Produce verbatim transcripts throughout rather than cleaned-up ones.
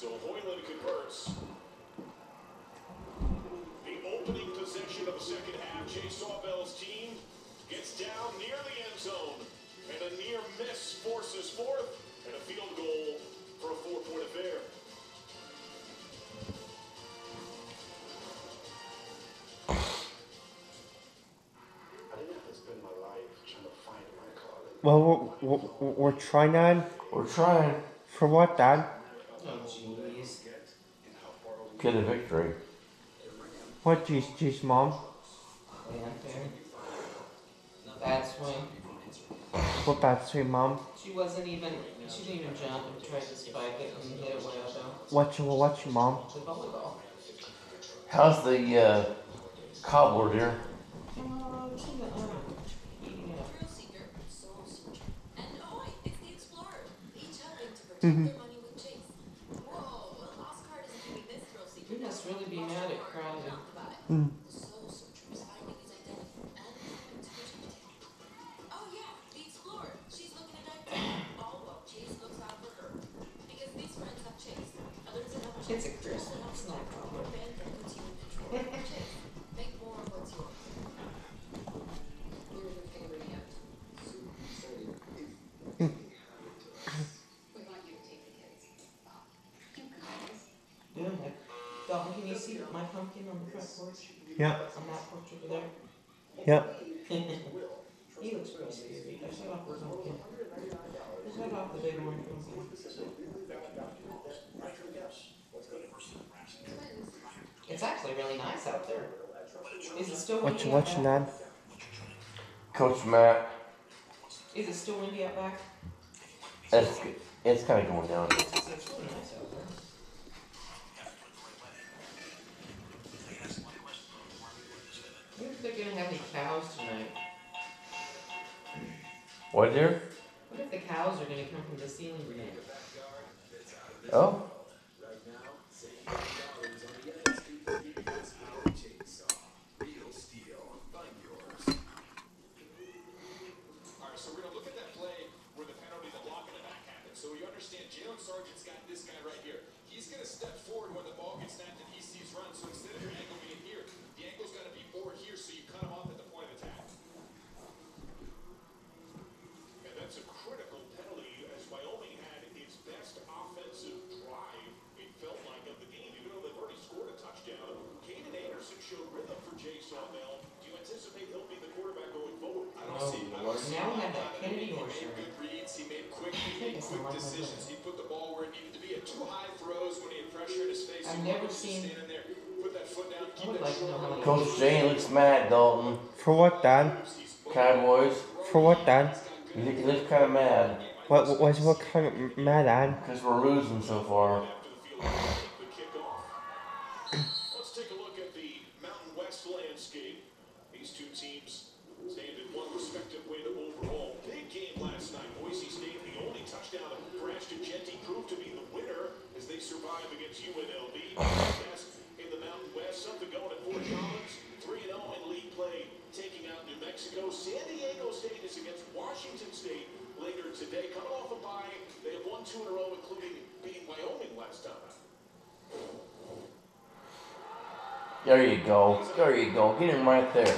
So Hoyland converts. The opening possession of the second half, Jay Sawbell's team gets down near the end zone, and a near miss forces fourth, and a field goal for a four-point affair. I didn't have to spend my life trying to find my calling. Well, we're, we're, we're trying, Dad. We're trying. For what, Dad? Oh, jeez. Get a victory. What, jeez, jeez, Mom? Fanfare. Bad swing. What bad swing, Mom? She wasn't even, she didn't even jump and try to spike it and hit it way up though. What's your, what's your Mom? The volleyball. How's the uh, cobbler, dear? Oh, it's in the oven. Heating it up. Thrill seeker, soul searcher, and oh, it's the explorer. Each helping to protect their money with Chase. Whoa, a lost card isn't giving this thrill seeker. You must really be mad at Crowley. Mm. The soul searcher is finding his identity and helping to protect him. Oh yeah, the explorer. She's looking at identity. All while Chase looks out for her. Because these friends have Chase. Others that have It's Chase. a Chris. It's not a problem. Band that puts you in control. Chase, make more of what's yours. We're even figuring out. We want you to take the kids. You guys. Doing it. Dalton, can you see my pumpkin on the front porch? Yeah, On that porch over there? yeah. He looks real scary. I shut off the pumpkin. I shut off the big orange pumpkin. It's actually really nice out there. Is it still What windy you out watching, back? Dad? Coach Matt. Is it still windy out back? It's, it's kind of going down. It's, it's really nice out there. I wonder if they're gonna have any cows tonight. What, dear? What if the cows are gonna come from the ceiling tonight? Oh? All right, so we're gonna look at that play where the penalty, the block in the back happened. So you understand, Jalen Sargent's got this guy right here. He's gonna step forward when the ball gets snapped and he sees run. So instead of your ankle being here, the ankle's gotta be over here, so you cut him off at the point of attack. And that's a critical penalty as Wyoming had its best offensive drive, it felt like, of the game. Even though they've already scored a touchdown, Caden Anderson showed rhythm for Jay Sawbell. Do you anticipate he'll be the quarterback going forward? I don't Oh, see. I Lord. don't see Now we a lot have that of it. Kennedy He horse made shirt. good reads. He made quick. He I think made it's quick a lot like decisions. that. He put the ball where it needed to be. At two high throws when he had pressure in his face. I've he never wanted to seen- stand in there, put that foot down, keep would that like to know shoulder how up. Coach Jane looks mad, Dalton. For what, Dad? Cowboys. For what, Dad? He he looks kind of mad. What, what, what's what kind of mad, Dad? Because we're losing so far. The kickoff. Let's take a look at the Mountain West landscape. These two teams stand in one respective win overall. Big game last night. Boise State, the only touchdown for Ashton Jeanty, proved to be the winner as they survive against U N L V. Best in the Mountain West. Something going at Fort Collins. three and oh in league play, taking out New Mexico. San Diego State is against Washington State later today. Coming off a bye, they have won two in a row, including beating Wyoming last time. There you go. There you go. Get him right there.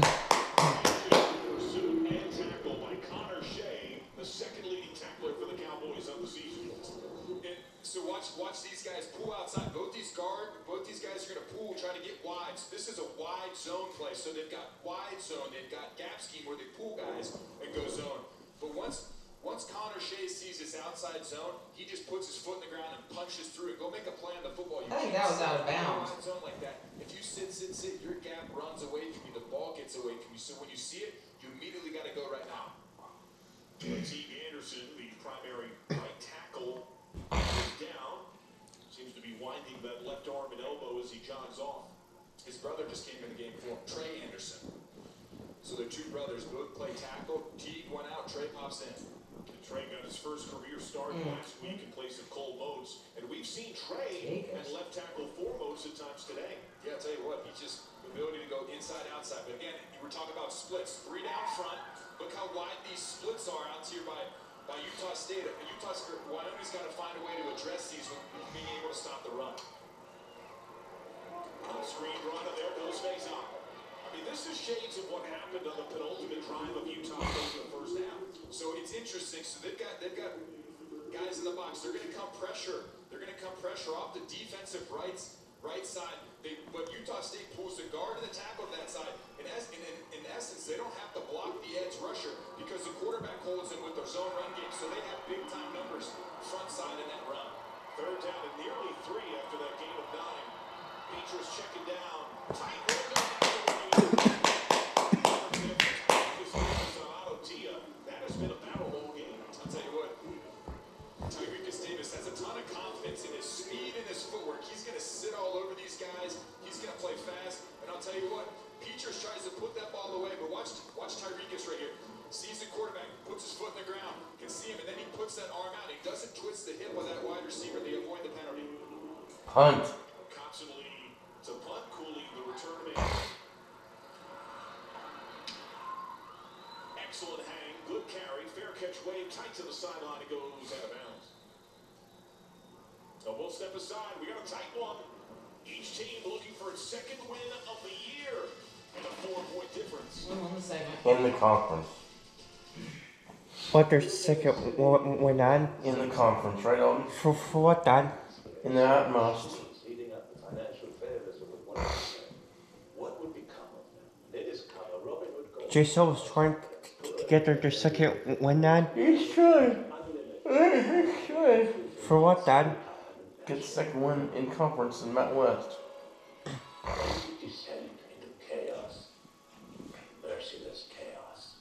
Pursuit and tackle by Connor Shea, the second leading tackler for the Cowboys of the season. And so watch watch these guys pull outside. Both these guard, both these guys are going to pull, try to get wide. So this is a wide zone play. So they've got wide zone, they've got gap scheme where they pull guys and go zone. But once once Connor Shea sees this outside zone, he just puts his foot in the ground and punches through it. Go make a play on the football. You I think can't that was sit out of in a bounds. wide zone like that. If you sit, sit, sit, your gap runs away from you. The ball gets away from you. So when you see it, you immediately got to go right now. Teague Anderson, the primary right tackle, is down. Seems to be winding that left arm and elbow as he jogs off. His brother just came in the game for him, Trey Anderson. So they're two brothers, both play tackle. Teague went out, Trey pops in. And Trey got his first career start Mm. last week in place of Cole Motes. And we've seen Trey at left tackle for Motes at times today. Yeah, I'll tell you what, he just, the ability to go inside, outside. But again, you were talking about splits. Three down front. Look how wide these splits are out here by, by Utah State. Utah State, Wyoming's got to find a way to address these with being able to to stop the run. On the screen run, and there goes Faison. I mean, this is shades of what happened on the penultimate drive of Utah State in the first half. So it's interesting. So they've got they've got guys in the box. They're going to come pressure. They're going to come pressure off the defensive right right side. They, but Utah State pulls the guard and the tackle to that side. In, es, in, in, in essence, they don't have to block the edge rusher because the quarterback holds in with their zone run game. So they have big time numbers front side in that run. Third down and nearly three after that gain of nine. Petras checking down. Tight window. That has been a battle all game. I'll tell you what, Tyrekus Davis has a ton of confidence in his speed and his footwork. He's going to sit all over these guys. He's going to play fast. And I'll tell you what, Petras tries to put that ball away, but watch watch Tyrekus right here. Sees the quarterback, puts his foot in the ground, can see him, and then he puts that arm out. He doesn't twist the hip of that wide receiver. They avoid the penalty. Punt. Constantly to punt, Cooley, the return man. Excellent hang, good carry, fair catch wave, tight to the sideline, it goes out of bounds. So we'll step aside, we got a tight one. Each team looking for its second win of the year, and a four-point difference. Win on the segment. In the conference. What their second w- win on? In the conference, right on? For, for what, Dan? In the utmost. Eating up the financial fairness of the one percent. What would become of them? It is color Robin Hood Gold. J S O was trying to, to get their, their second win on? He's trying. He's trying. For what, Dan? Get the second one in conference in Mountain West. Descend into chaos. Merciless chaos.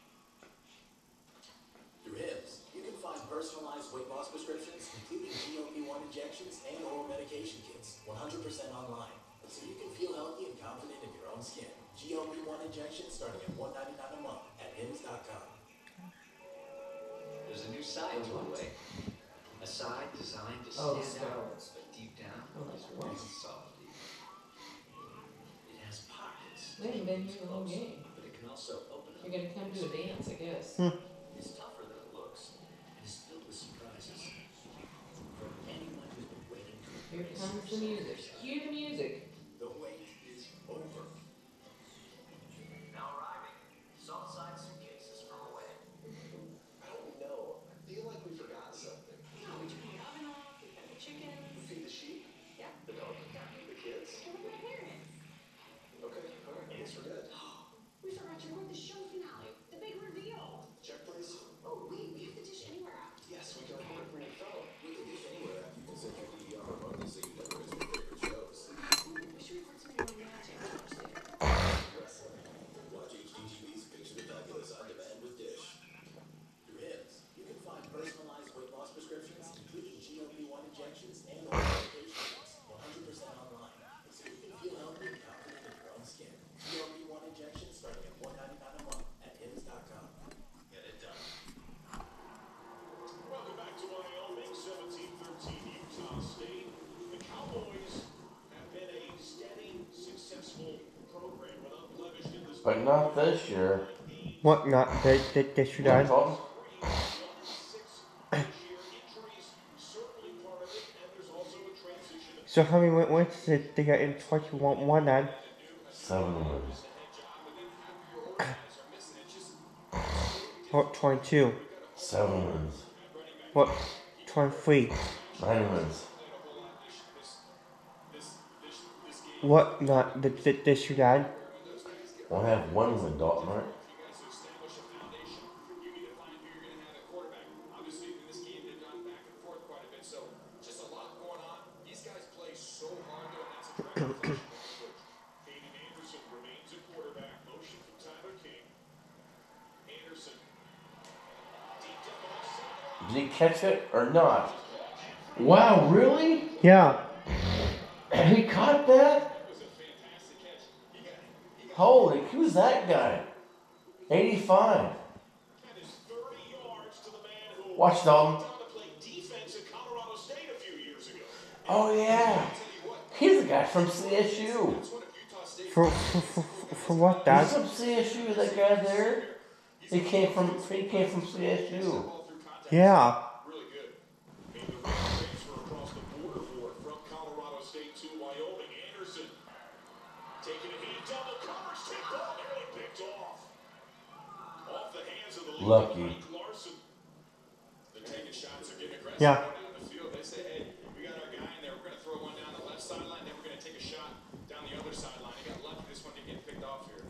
Through Hims, you can find personalized weight loss prescriptions, including G L P one injections and oral medication kits, one hundred percent online, so you can feel healthy and confident in your own skin. G L P one injections starting at one ninety-nine a month at hims dot com. There's a new side to a way. A side designed to Oh, stand out, steroids. but deep down, Oh, that's it's what? really solid. It has pockets. They haven't been here the whole game. But it can also open up. You're gonna come to a dance, I guess. It's tougher than it looks. And it's filled with surprises. For anyone who's been waiting to Here embrace comes the music. Cue the music. The wait is over. Now arriving, Southside suitcases from away. I don't know. I feel like we forgot something. No, we turned the oven off, we fed the chickens. We feed the sheep, Yeah. the dog, the kids. And we're gonna parents. Okay, all right, I guess we're good. We forgot to record the show finale, the big reveal. Check, please. Oh, wait, we have the Dish Anywhere app. Yes, we can record it from your phone. With the Dish Anywhere app, you can set your D V R remotely so you never miss your favorite shows. We should record some of your own magic. Watch H D T V's Picture Fabulous on demand with Dish. Through Hims, you can find personalized weight loss prescriptions, including G L P one injections and oral medication kits, one hundred percent online, so you can feel healthy and confident in your own skin. G L P one injections starting at one ninety-nine a month at hims dot com. Get it done. Welcome back to Wyoming, seventeen thirteen Utah State. The Cowboys have been a steady, successful program with unblemished in this But not this year. What not? They, they, they should What, on? Dalton? So how many win- wins did they get in twenty-one one on? Seven wins. What, twenty-two? Seven wins. What, twenty-three? Nine wins. What not? They, they, they should on? We'll have one win, Dalton, right? Obviously, in this game, they've gone back and forth quite a bit, so just a lot going on. These guys play so hard, though, and that's a direct reflection of the coach. Hayden Anderson remains at quarterback. Motion from Tyler King. Anderson. Deep down the left sideline. Did he catch it or not? Wow, really? Yeah. He caught that? Holy, who's that guy? eighty-five. That is thirty yards to the man who Watch, Dalton. went down to play defense at Colorado State a few years ago. Oh, yeah. He's the guy from C S U. For, for, for, for what, He's Dad? from C S U, that guy there. He came from he came from C S U. Yeah. Really good. Made the right transfer across the border for it. Lucky. Mike Larson. They're taking shots, they're getting aggressive Yeah. going down the field. They say, hey, we got our guy in there. We're going to throw one down the left sideline, then we're going to take a shot down the other sideline. He got lucky this one didn't get picked off here.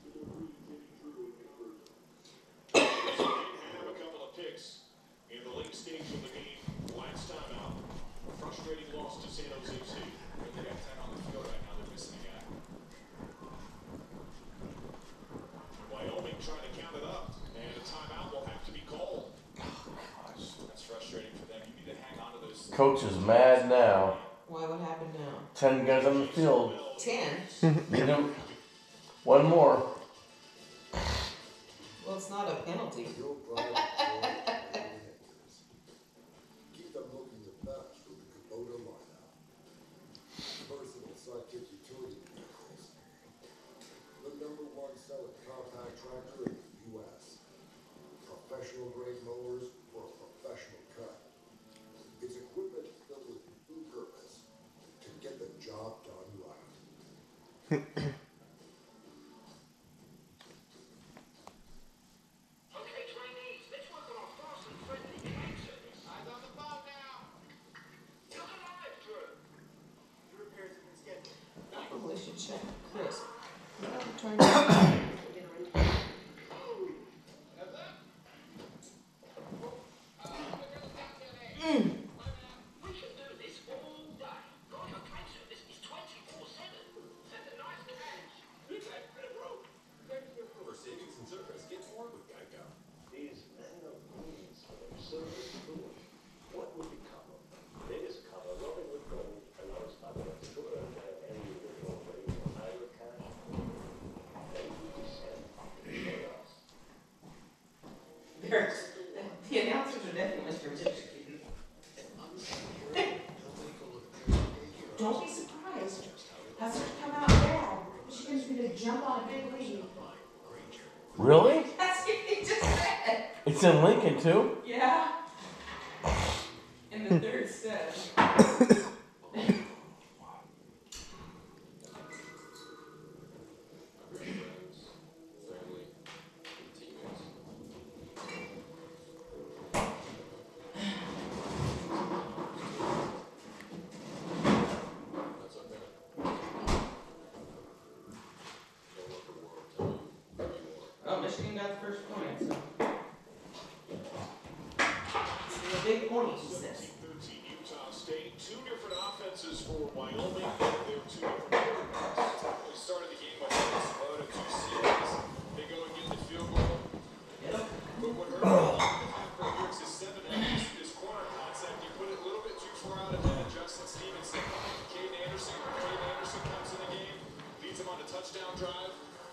They did have a couple of picks in the late stage of the game. Last time out, a frustrating loss to San Jose State. But they got ten on the field right now. They're missing a guy. Wyoming trying to count it up, and a timeout will have to be called. That's frustrating for them. You need to hang on to those. Coach is mad now. Why? What happened now? Ten guys on the field. Ten? You know, one more. Well, it's not a penalty. Your product keep them looking the best with the Kubota lineup. Personal sidekick utility vehicles. The number one selling compact tractor in the U S. Professional grade mowers for a professional cut. It's equipment built with new purpose to get the job done right. Okay, trainees, let's work on our fast and friendly train service. Eyes on the ball now. Look alive, Drew. Your repairs have been scheduled. Probably should check Chris. What other turn? We should do this all day. Going on train service is twenty-four seven. Send a nice cash. For savings and service, get more with Geico. These men of means are absurd and foolish. What would become of them? They discover rubbing with gold allows others to earn their any little rate or higher cash. They will descend for us. There's, the announcers are definitely Mister Michigan. Don't be surprised. Has it come out bad? Michigan's gonna jump on a big lead. Really? That's what he just said. It's in Lincoln too? Yeah. In the third set. Family, teammates. That's okay. Don't let the world tell you who you are. Oh, Michigan got the first point, so. This is a big point, he says. thirteen Utah State. Two different offenses for Wyoming. They're two different quarterbacks. They started the game with a two series. They go and get the field goal. But what hurt for here is his seven and his corner concept. You put it a little bit too far out ahead of Justin Stevenson. Caden Anderson. Caden Anderson comes in the game, leads him on a touchdown drive.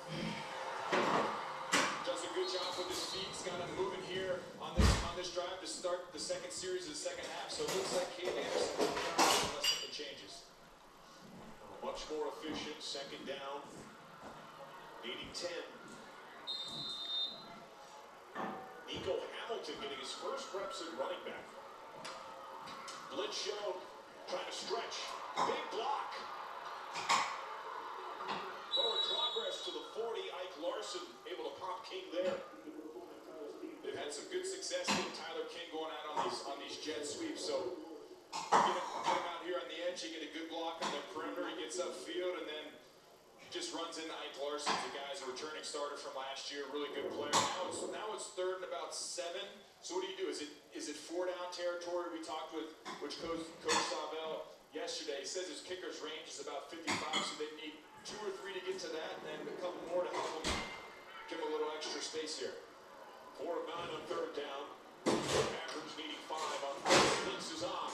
Does a good job with his feet. He's got him moving here on this on this drive to start the second series of the second half. So it looks like Caden Anderson will be on unless something changes. Much more efficient second down. Needing ten. Nico Hamilton getting his first reps at running back. Blitz show, trying to stretch. Big block. Forward progress to the forty. Ike Larson able to pop King there. They've had some good success with Tyler King going out on these on these jet sweeps. So get him, get him out here on the edge. You get a good block on the perimeter. He gets upfield and then just runs into Ike Larson. The guy's a returning starter from last year. Really good player. Now it's now it's third and about seven. So what do you do? Is it is it four down territory? We talked with which Coach Coach Savell yesterday. He says his kicker's range is about fifty-five, so they need two or three to get to that, and then a couple more to help them give them a little extra space here. Four of nine on third down. Packers needing five on fourth. Sneaks is on.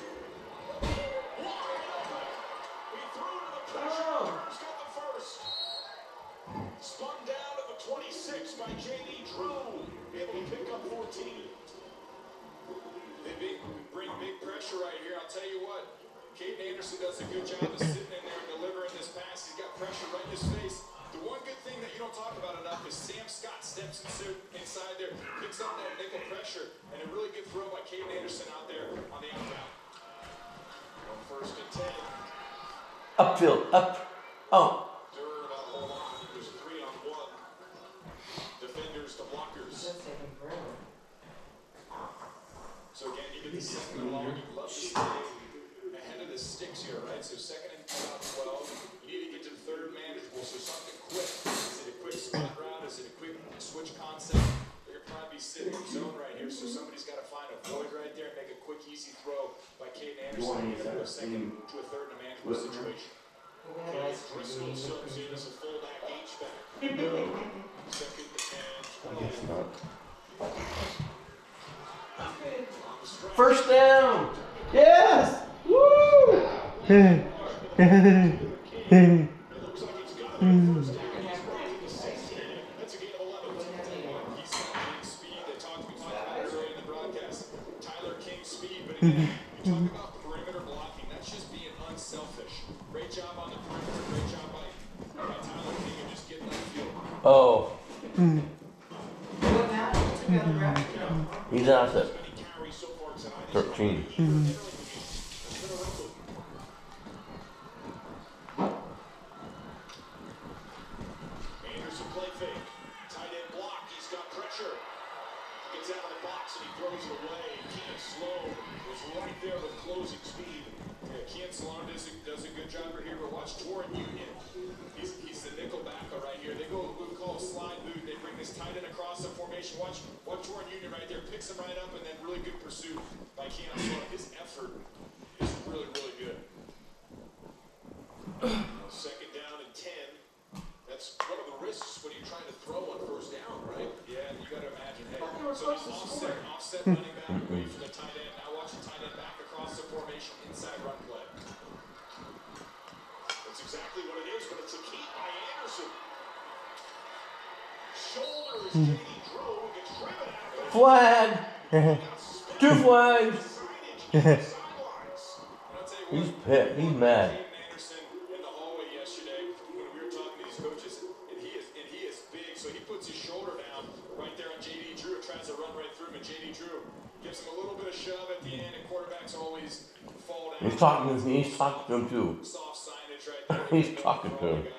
He threw to the pressure. He's got the first. Spun down to the twenty-six by J D Drew. Able to pick up fourteen. They big, bring big pressure right here. I'll tell you what. Caden Anderson does a good job of sitting in there and delivering this pass. He's got pressure right in his face. The one good thing that you don't talk about enough is Sam Scott steps inside there, picks up that nickel pressure, and a really good throw by Caden Anderson out there on the outbound. On first and ten. Upfield, up, oh. Durr about hold on. He was three on one. Defenders to blockers. Just a second. along. You love to stay ahead of the sticks here, right? So second and about twelve. You need to get to the third manageable. So something quick. Is it a quick spot route? Is it a quick switch concept? They're gonna probably be sitting in zone right here. So somebody's got to find a void right there and make a quick, easy throw by Caden Anderson. Get up to a second to a third in a manageable situation. Okay, Driscoll subs in as a fullback H-back. Second and twelve. First down. Yes. Woo. That's a gain of eleven. He's got King speed. They talked, we talked about it earlier in the broadcast. Tyler King speed, but again, you talk about perimeter blocking. That's just being unselfish. Great job on the perimeter. Great job by, by Tyler King and just getting that field. Oh, What now? he's out at Many carries so far tonight. thirteen. Anderson play fake. Tight end block. He's got pressure. Gets out of the box and he throws it away. Kean Sloan was right there with closing speed. Yeah, Kean Sloan does a, does a good job right here. But watch Torrin Union. He's, he's the nickel backer right here. They go what we call a slide boot. They bring this tight end across the formation. Watch, watch Torrin Union right there. Picks him right up and then really good pursuit by Kean Sloan. His effort is really, really good. Second down and ten. That's one of the risks when you're trying to throw on first down, right? Yeah, you got to imagine, hey, so the offset, offset running back away from the tight end. Now watch the tight end back across the formation inside run play. That's exactly what it is, but it's a keep by Anderson. Shoulder is J D Drew, who gets driven out of Flag. Two flags. sidelines. He's pissed. He's mad. Anderson in the hallway yesterday when we were talking to these coaches, and he is and he is big, so he puts his shoulder down right there on J D Drew, tries to run right through him, and J D Drew gives him a little bit of shove at the end, and quarterbacks always fall down. He's talking to me. He's talking to him too. Soft signage right there. He's talking to him.